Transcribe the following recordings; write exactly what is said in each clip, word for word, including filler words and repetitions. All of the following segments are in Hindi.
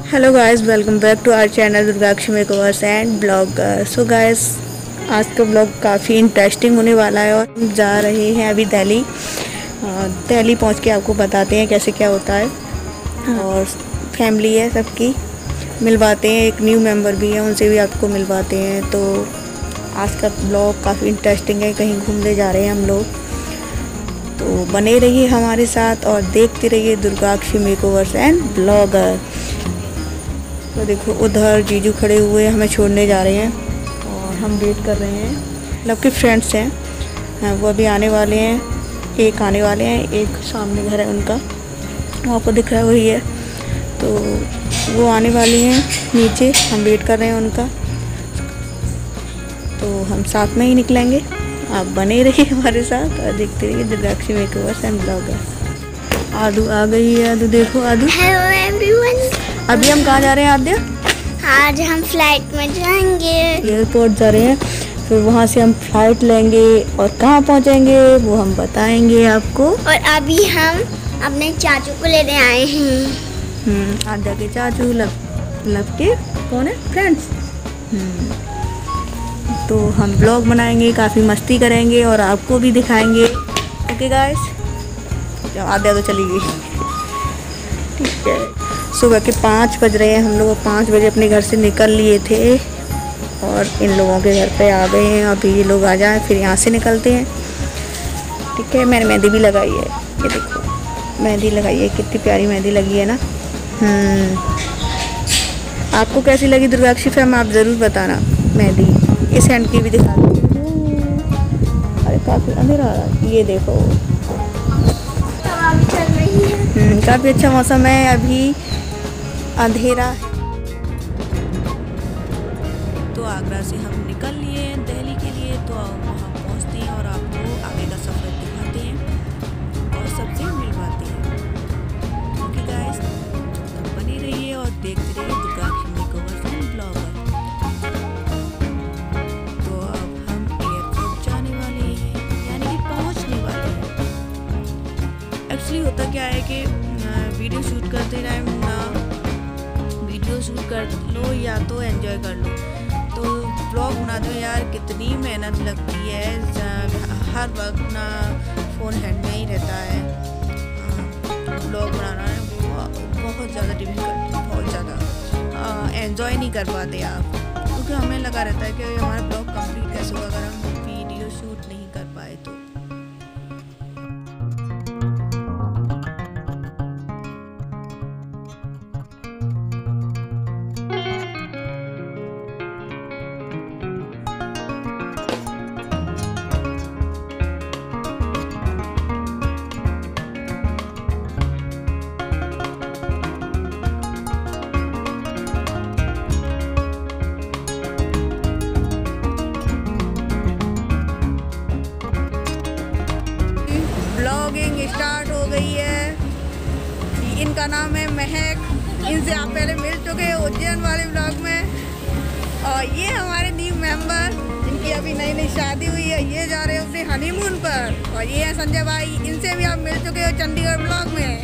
Hello guys, welcome back to our channel Durgakshi makeovers and blog. So guys, आज का ब्लॉग काफ़ी इंटरेस्टिंग होने वाला है और हम जा रहे हैं अभी दिल्ली। दिल्ली पहुंच के आपको बताते हैं कैसे क्या होता है और फैमिली है सबकी, मिलवाते हैं। एक न्यू मेंबर भी है, उनसे भी आपको मिलवाते हैं। तो आज का ब्लॉग काफ़ी इंटरेस्टिंग है, कहीं घूमने जा रहे हैं हम लोग। तो बने रहिए हमारे साथ और देखते रहिए दुर्गाक्षी मेकओवर्स एंड ब्लॉगर। तो देखो उधर जीजू खड़े हुए हमें छोड़ने जा रहे हैं और हम वेट कर रहे हैं। मतलब कि फ्रेंड्स हैं, वो अभी आने वाले हैं। एक आने वाले हैं, एक सामने घर है उनका, वो आपको दिख रहा है वही है। तो वो आने वाली हैं नीचे, हम वेट कर रहे हैं उनका। तो हम साथ में ही निकलेंगे, आप बने रहिए हमारे साथ और देखते रहिए Durgakshi makeovers and blogger. Aadu आ गई है, आदू देखो आदू। Hello everyone. अभी हम कहाँ जा रहे हैं आद्या? आज हम फ्लाइट में जाएंगे, एयरपोर्ट जा रहे हैं। फिर वहाँ से हम फ्लाइट लेंगे और कहाँ पहुँचेंगे वो हम बताएंगे आपको। और अभी हम अपने चाचू को लेने आए हैं। हम्म आद्या के चाचू, लव लव के कौन है फ्रेंड्स। हम्म तो हम ब्लॉग बनाएंगे, काफ़ी मस्ती करेंगे और आपको भी दिखाएंगे। ओके गाइस, आद्या तो चली गई। ठीक है, सुबह के पाँच बज रहे हैं। हम लोग पाँच बजे अपने घर से निकल लिए थे और इन लोगों के घर पे आ गए हैं। अभी ये लोग आ जाएं फिर यहाँ से निकलते हैं। ठीक है, मैंने मेहंदी भी लगाई है, ये देखो मेहंदी लगाई है, कितनी प्यारी मेहंदी लगी है ना। हम्म आपको कैसी लगी दुर्गाक्षी फैम, आप ज़रूर बताना। मेहंदी इस हैंड की भी दिखा दो। अरे काफ़ी अंधेरा आ रहा है, ये देखो चल रही है। काफ़ी अच्छा मौसम है, अभी अंधेरा है। तो आगरा से हम निकल लिए हैं दिल्ली के लिए। तो वहाँ पहुँचते हैं और आपको आगे का सफ़र दिखाते हैं और सबसे मिलवाते हैं। ओके गाइस, तो बने रहिए और देखते रहिए दुर्गाक्षी मेकओवर्स एंड ब्लॉगर। तो अब हम एयरपोर्ट जाने वाले हैं, यानी कि पहुँचने वाले हैं। एक्चुअली होता क्या है कि वीडियो शूट करते टाइम ना वीडियो शूट कर लो या तो एंजॉय कर लो। तो ब्लॉग बनाते हो यार कितनी मेहनत लगती है, हर वक्त ना फ़ोन हैंड में ही रहता है। ब्लॉग बनाना है बहुत ज़्यादा डिफिकल्ट, बहुत ज़्यादा एंजॉय नहीं कर पाते आप, क्योंकि हमें लगा रहता है कि हमारा ब्लॉग कंप्लीट कैसे होगा अगर हम वीडियो शूट नहीं कर पाए तो। ब्लॉगिंग स्टार्ट हो गई है। इनका नाम है महक, इनसे आप पहले मिल चुके हैं उज्जैन वाले ब्लॉग में। और ये हमारे न्यू मेंबर, इनकी अभी नई नई शादी हुई है, ये जा रहे हैं अपने हनीमून पर। और ये है संजय भाई, इनसे भी आप मिल चुके हो चंडीगढ़ ब्लॉग में।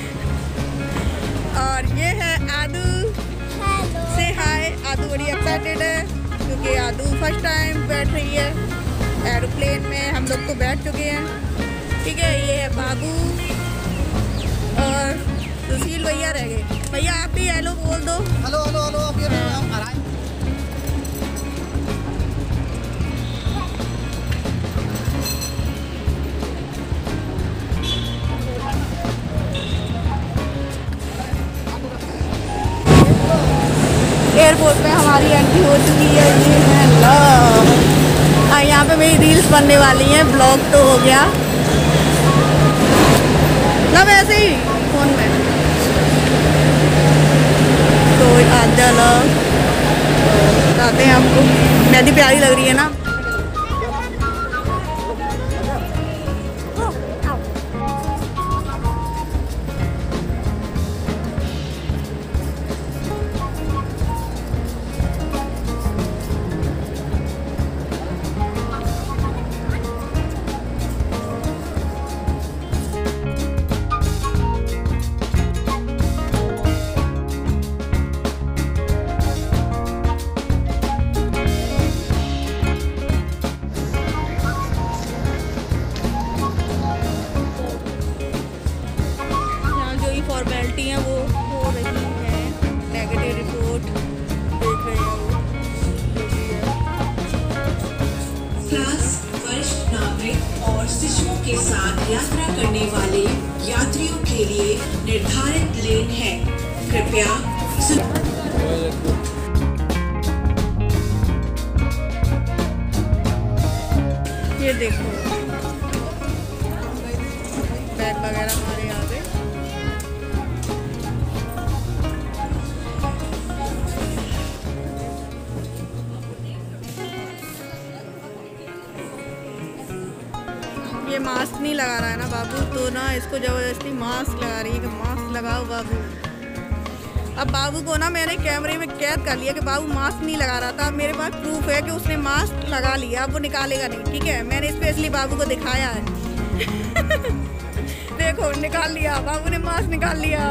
और ये है आदू, से हाय। आदू बड़ी एक्साइटेड है क्योंकि आदू फर्स्ट टाइम बैठ रही है एरोप्लेन में, हम लोग तो बैठ चुके हैं। ठीक है, ये है बाबू और सुशील भैया रह गए। भैया आप भी हेलो बोल दो। हेलो हेलो हेलो अभी हम आ रहा है। एयरपोर्ट में हमारी एंट्री हो चुकी है। ये है लव, हाँ यहाँ पे मेरी रील्स बनने वाली हैं, ब्लॉग तो हो गया। लव ऐसे ही फोन में तो आजा लव बताते हैं आपको। मेहंदी प्यारी लग रही है ना। शिशुओं के साथ यात्रा करने वाले यात्रियों के लिए निर्धारित लेन है। कृपया ये देखो बैग वगैरह हमारे यहाँ पे। ये मास्क नहीं लगा रहा है ना बाबू, तो ना इसको जबरदस्ती मास्क लगा रही है कि मास्क लगाओ बाबू। अब बाबू को ना मैंने कैमरे में कैद कर लिया कि बाबू मास्क नहीं लगा रहा था। अब मेरे पास प्रूफ है कि उसने मास्क लगा लिया, अब वो निकालेगा नहीं, ठीक है। मैंने स्पेशली बाबू को दिखाया है। देखो निकाल लिया, बाबू ने मास्क निकाल लिया।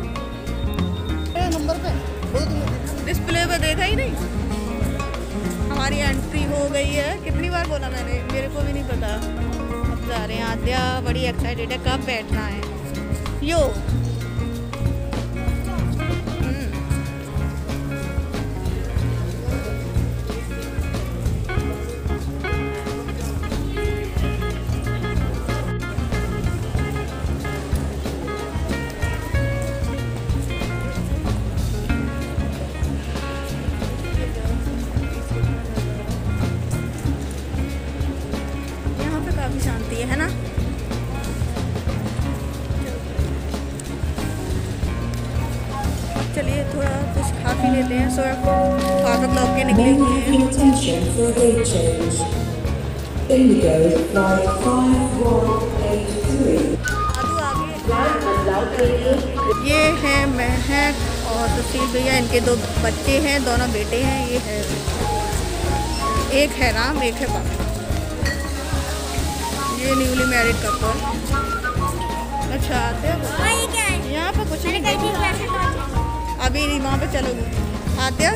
नंबर पे डिस्प्ले पे देखा ही नहीं। हमारी एंट्री हो गई है। कितनी बार बोला मैंने, मेरे को भी नहीं पता। अब जा रहे हैं। आद्या बड़ी एक्साइटेड है, कब बैठना है। यो शांति है ना। चलिए थोड़ा कुछ खा पी लेते हैं। सो फाइव ओ क्लॉक के निकलेंगे। ये है महक और सुशील भैया, इनके दो बच्चे हैं, दोनों बेटे हैं। ये है, एक है राम, एक है पापा। ये न्यूली मैरिड कपल। अच्छा आते हैं यहाँ पर कुछ नहीं, अभी नहीं वहाँ पे चलोगे। आद्या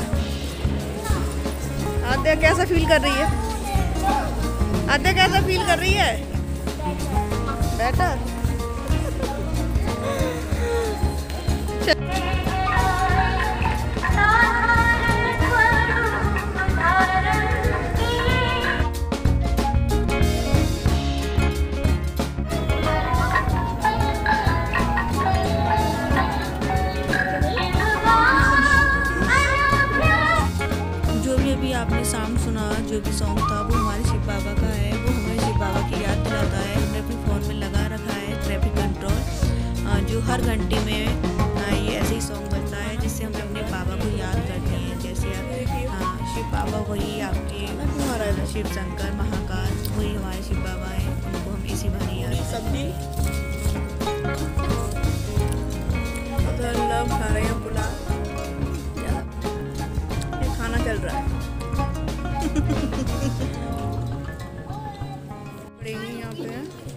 आद्या कैसा फील कर रही है? आद्या कैसा फील कर रही है? बेटर। आपने साउंड सुना, जो भी सॉन्ग था वो हमारे शिव बाबा का है। वो हमें शिव बाबा की याद दिलाता है। हमने अपने फ़ोन में लगा रखा है ट्रैफिक कंट्रोल, जो हर घंटे में ये ऐसे ही सॉन्ग बजता है जिससे हम अपने बाबा को याद करते हैं। जैसे हाँ, शिव बाबा वही आपके शिव शंकर महाकाल, वही हमारे शिव बाबा हैं। उनको हम इसी बहाने याद सब्जी उधर लोग खा रहे हैं पुलाव। ये खाना चल रहा है। यहाँ पे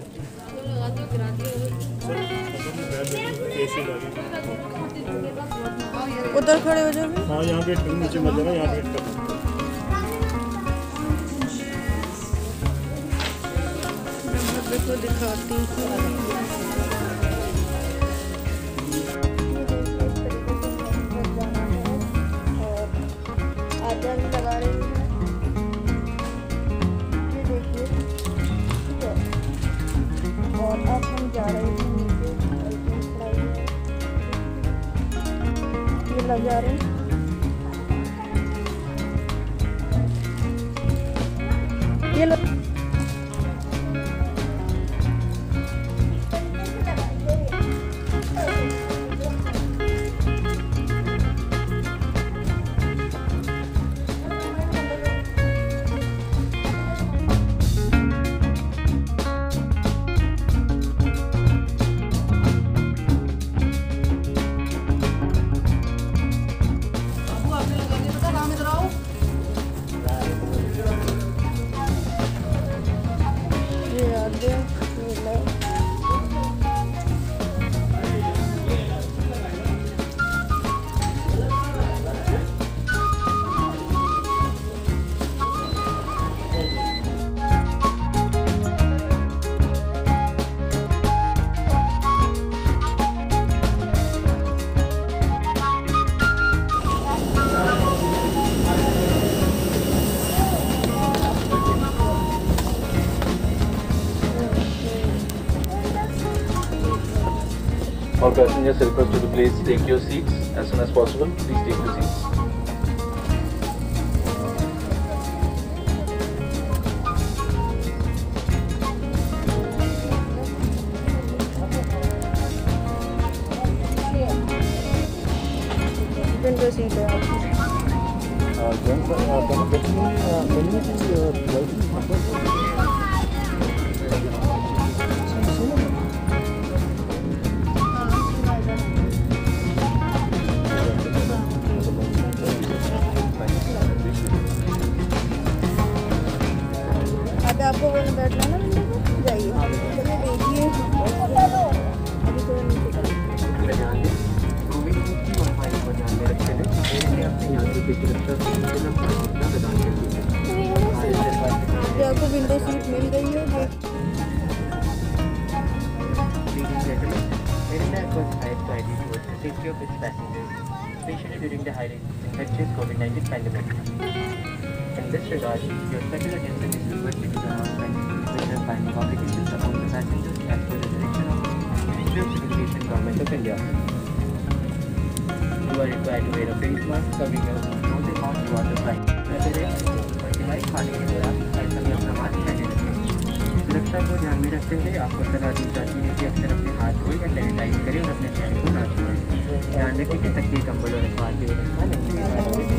उधर खड़े हो जाओगे। हाँ यहाँ वेट करो, नीचे मत जाना, यहाँ वेट करो। मैं को दिखाती हूँ। लगा रही है, ये देखिए, ठीक है। और अब हम जा रहे हैं नीचे, ये लग जा रहे हैं। ये लो All passengers are requested to please take your seats as soon as possible. Please take your seats. Window seat है आपकी। अब आपको वो में बैठना ना विंडो में जाइए, चलिए देखिए अभी तो नीचे चलिए। आपको विंडो सीट मिल गई है। Safety of its passengers, especially during the highly infectious COVID nineteen pandemic. In this regard, your special attention is requested to the announcement which are finding obligations upon the passengers as per the direction of Ministry of Education, Government of India. You are required to wear a face mask covering your nose and mouth throughout the flight. सिवाय खाने के दौरान हर समय अपना मास्क पहने रखें। सुरक्षा को ध्यान में रखते हुए आपको सलाह दी जाती है कि अक्सर अपने हाथ धोएं या सैनिटाइज करें और अपने चेहरे को न छुएं। ध्यान रखें कि तकिए, कंबल और अखबार की व्यवस्था नहीं है।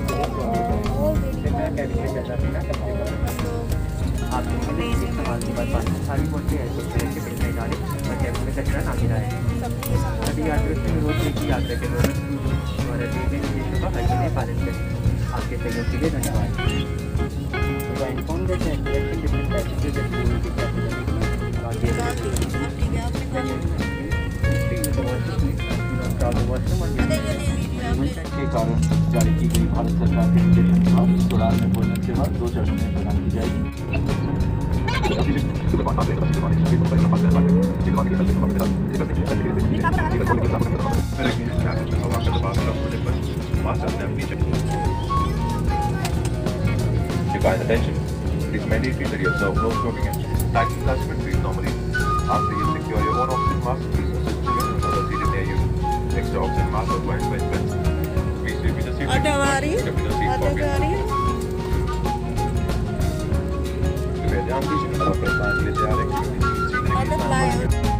आप सवाल के बाद पानी खाली पहुँचे एयरपोर्ट से रखे बिल में डालें और कैबिन में कचरा ना गिराएं। सभी यात्रियों से अनुरोध है कि यात्रा के दौरान द्वारा दिए गए निर्देशों का हर समय पालन करें। आपके सहयोग के लिए धन्यवाद। So I informed that the interaction between passengers and crew will be capitalized. के कारण जारी की गई भारत सरकार के निर्देशन के बाद उड़ान में भोजन सेवा दो चरणों में प्रदान की जाएगी। Guys, attention. It is mandatory that you observe no smoking and taxi attachment fees normally. After you secure your own oxygen mask, please assist children and others seated near you. Extra oxygen masks are required by expense. Please sleep with the seat auto आ रही है, with the seat ऑटो पे आ pocket. रही है। कृपया ध्यान दीजिए आप प्रस्थान के लिए तैयार हैं क्योंकि सीट सीखने के ऑटो फ्लाई स्थान पर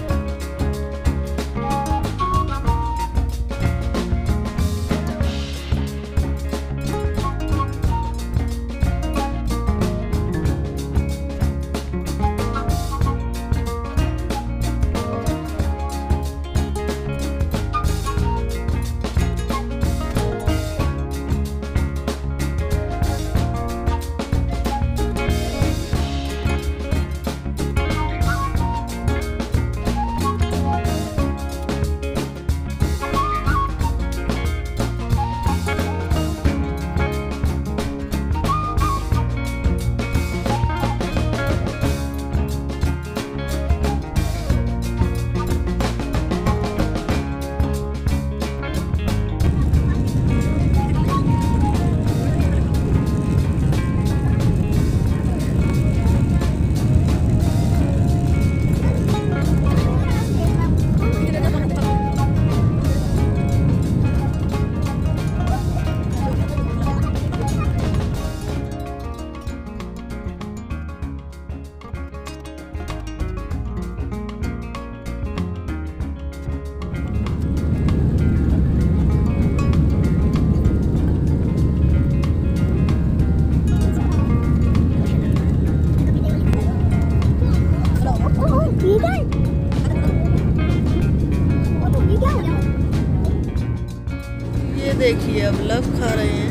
देखिए अब लव खा रहे हैं।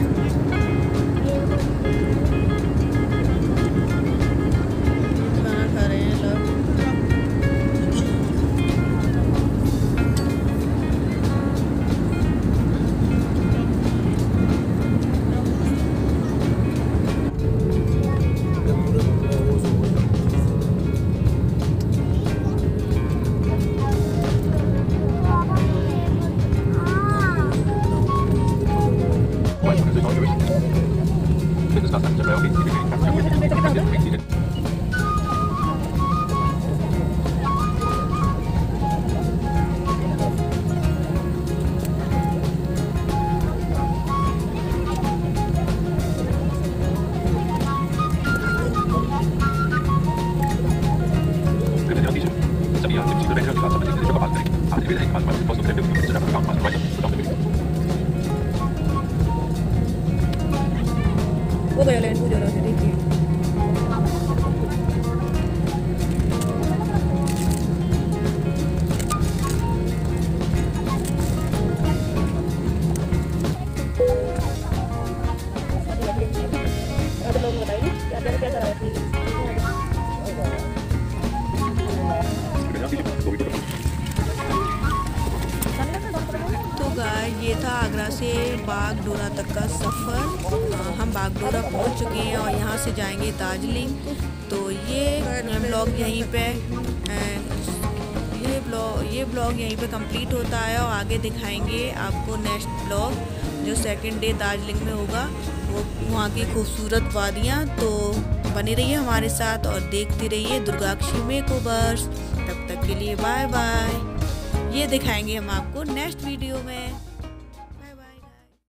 खाना खा रहे हैं लव। Why? Because सभी यहाँ से रेंजर के साथ संबंधित निर्देशों का पालन करें। आप निवेदन है कि मास्क फर्स्ट ऑब्जेक्टिव में सजा काम मास्क राइट विदाउट द वो गया लेन पूजा रहा है देखिए। ये था आगरा से बागडोरा तक का सफ़र। हम बागडोरा पहुंच चुके हैं और यहाँ से जाएंगे दार्जिलिंग। तो ये ब्लॉग यहीं पे ये ब्लॉग ये ब्लॉग यहीं पे कंप्लीट होता है और आगे दिखाएंगे आपको नेक्स्ट ब्लॉग जो सेकंड डे दार्जिलिंग में होगा, वो वहाँ की खूबसूरत वादियाँ। तो बने रहिए हमारे साथ और देखते रहिए दुर्गाक्षी मेकओवर्स। तब तक के लिए बाय बाय। ये दिखाएंगे हम आपको नेक्स्ट वीडियो में।